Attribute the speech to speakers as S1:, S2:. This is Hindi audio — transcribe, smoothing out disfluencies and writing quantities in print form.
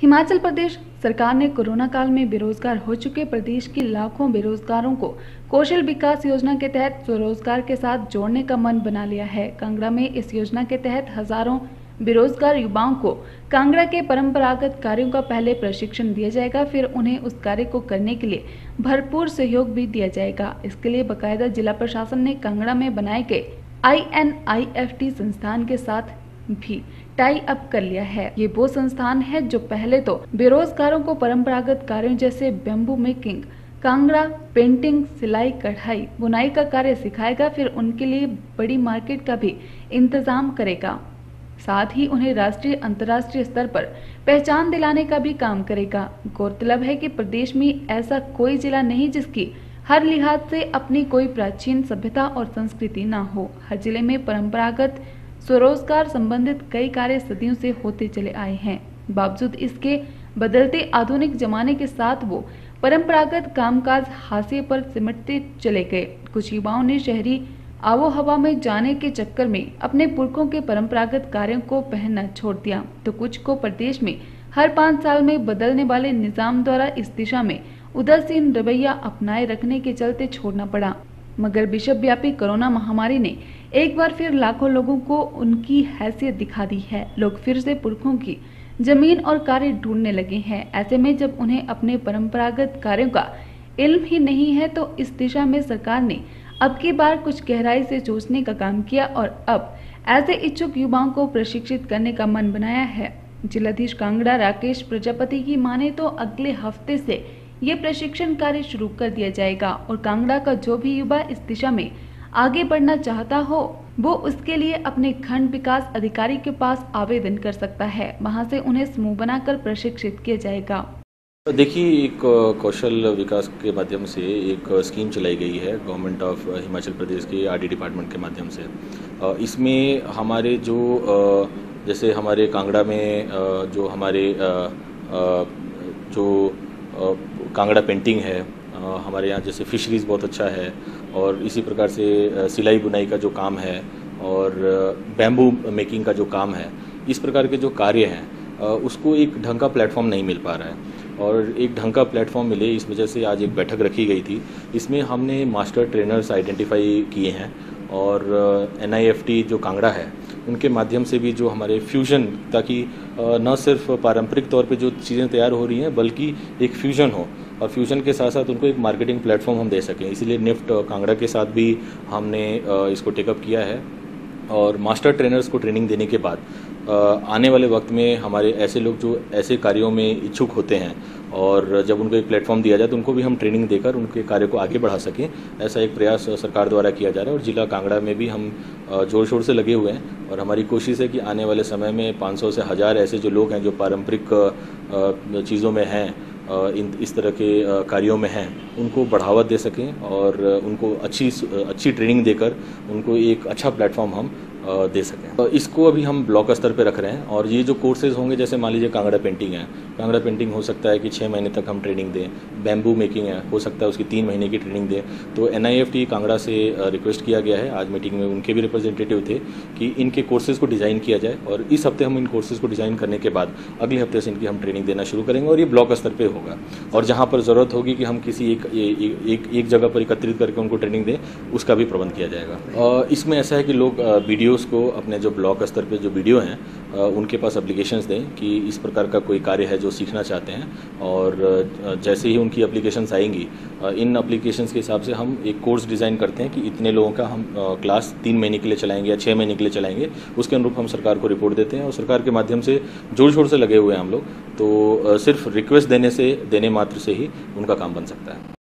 S1: हिमाचल प्रदेश सरकार ने कोरोना काल में बेरोजगार हो चुके प्रदेश के लाखों बेरोजगारों को कौशल विकास योजना के तहत स्वरोजगार के साथ जोड़ने का मन बना लिया है। कांगड़ा में इस योजना के तहत हजारों बेरोजगार युवाओं को कांगड़ा के परंपरागत कार्यों का पहले प्रशिक्षण दिया जाएगा, फिर उन्हें उस कार्य को करने के लिए भरपूर सहयोग भी दिया जाएगा। इसके लिए बाकायदा जिला प्रशासन ने कांगड़ा में बनाए गए INIFT संस्थान के साथ भी टाई अप कर लिया है। ये वो संस्थान है जो पहले तो बेरोजगारों को परंपरागत कार्यों जैसे बैम्बू मेकिंग, कांगड़ा पेंटिंग, सिलाई कढ़ाई, बुनाई का कार्य सिखाएगा, फिर उनके लिए बड़ी मार्केट का भी इंतजाम करेगा। साथ ही उन्हें राष्ट्रीय अंतर्राष्ट्रीय स्तर पर पहचान दिलाने का भी काम करेगा। गौरतलब है कि प्रदेश में ऐसा कोई जिला नहीं जिसकी हर लिहाज से अपनी कोई प्राचीन सभ्यता और संस्कृति न हो। हर जिले में परंपरागत स्वरोजगार संबंधित कई कार्य सदियों से होते चले आए हैं। बावजूद इसके बदलते आधुनिक जमाने के साथ वो परंपरागत कामकाज हाशिए पर सिमटते चले गए। कुछ युवाओं ने शहरी आवो हवा में जाने के चक्कर में अपने पुरखों के परंपरागत कार्यों को पहनना छोड़ दिया, तो कुछ को प्रदेश में हर 5 साल में बदलने वाले निजाम द्वारा इस दिशा में उदासीन रवैया अपनाए रखने के चलते छोड़ना पड़ा। मगर विश्वव्यापी कोरोना महामारी ने एक बार फिर लाखों लोगों को उनकी हैसियत दिखा दी है। लोग फिर से पुरखों की जमीन और कार्य ढूंढने लगे हैं। ऐसे में जब उन्हें अपने परंपरागत कार्यों का इल्म ही नहीं है, तो इस दिशा में सरकार ने अब की बार कुछ गहराई से सोचने का काम किया और अब ऐसे इच्छुक युवाओं को प्रशिक्षित करने का मन बनाया है। जिलाधीश कांगड़ा राकेश प्रजापति की माने तो अगले हफ्ते से ये प्रशिक्षण कार्य शुरू कर दिया जाएगा और कांगड़ा का जो भी युवा इस दिशा में आगे बढ़ना चाहता हो वो उसके लिए अपने खंड विकास अधिकारी के पास आवेदन कर सकता है। वहां से उन्हें समूह बनाकर प्रशिक्षित किया जाएगा।
S2: देखिए, एक कौशल विकास के माध्यम से एक स्कीम चलाई गई है गवर्नमेंट ऑफ हिमाचल प्रदेश के RD डिपार्टमेंट के माध्यम से। इसमें हमारे जो जैसे हमारे कांगड़ा में जो हमारे जो कांगड़ा पेंटिंग है, हमारे यहाँ जैसे फिशरीज़ बहुत अच्छा है, और इसी प्रकार से सिलाई बुनाई का जो काम है और बैम्बू मेकिंग का जो काम है, इस प्रकार के जो कार्य हैं उसको एक ढंग का प्लेटफॉर्म नहीं मिल पा रहा है। और एक ढंग का प्लेटफॉर्म मिले, इस वजह से आज एक बैठक रखी गई थी। इसमें हमने मास्टर ट्रेनर्स आइडेंटिफाई किए हैं और NIFT जो कांगड़ा है उनके माध्यम से भी जो हमारे फ्यूजन, ताकि न सिर्फ पारंपरिक तौर पे जो चीज़ें तैयार हो रही हैं बल्कि एक फ्यूजन हो, और फ्यूजन के साथ साथ उनको एक मार्केटिंग प्लेटफॉर्म हम दे सकें। इसीलिए NIFT कांगड़ा के साथ भी हमने इसको टेकअप किया है। और मास्टर ट्रेनर्स को ट्रेनिंग देने के बाद आने वाले वक्त में हमारे ऐसे लोग जो ऐसे कार्यों में इच्छुक होते हैं, और जब उनको एक प्लेटफॉर्म दिया जाए तो उनको भी हम ट्रेनिंग देकर उनके कार्य को आगे बढ़ा सकें, ऐसा एक प्रयास सरकार द्वारा किया जा रहा है। और जिला कांगड़ा में भी हम जोर शोर से लगे हुए हैं, और हमारी कोशिश है कि आने वाले समय में 500 से 1000 ऐसे जो लोग हैं जो पारंपरिक चीज़ों में हैं, इस तरह के कार्यों में हैं, उनको बढ़ावा दे सकें और उनको अच्छी ट्रेनिंग देकर उनको एक अच्छा प्लेटफॉर्म हम दे सकें। तो इसको अभी हम ब्लॉक स्तर पे रख रहे हैं, और ये जो कोर्सेज होंगे, जैसे मान लीजिए कांगड़ा पेंटिंग है, कांगड़ा पेंटिंग हो सकता है कि 6 महीने तक हम ट्रेनिंग दें। बैम्बू मेकिंग है, हो सकता है उसकी 3 महीने की ट्रेनिंग दें। तो NIFT कांगड़ा से रिक्वेस्ट किया गया है, आज मीटिंग में उनके भी रिप्रेजेंटेटिव थे, कि इनके कोर्सेज को डिज़ाइन किया जाए, और इस हफ्ते हम इन कोर्सेज को डिज़ाइन करने के बाद अगले हफ्ते से इनकी हम ट्रेनिंग देना शुरू करेंगे, और ये ब्लॉक स्तर पर होगा। और जहाँ पर ज़रूरत होगी कि हम किसी एक जगह पर एकत्रित करके उनको ट्रेनिंग दें, उसका भी प्रबंध किया जाएगा। इसमें ऐसा है कि लोग वीडियोज़ को अपने जो ब्लॉक स्तर पे जो वीडियो हैं उनके पास एप्लीकेशंस दें कि इस प्रकार का कोई कार्य है जो सीखना चाहते हैं, और जैसे ही उनकी एप्लीकेशंस आएंगी, इन एप्लीकेशंस के हिसाब से हम एक कोर्स डिज़ाइन करते हैं कि इतने लोगों का हम क्लास 3 महीने के लिए चलाएंगे या 6 महीने के लिए चलाएंगे। उसके अनुरूप हम सरकार को रिपोर्ट देते हैं, और सरकार के माध्यम से जोर शोर से लगे हुए हैं हम लोग। तो सिर्फ रिक्वेस्ट देने मात्र से ही उनका काम बन सकता है।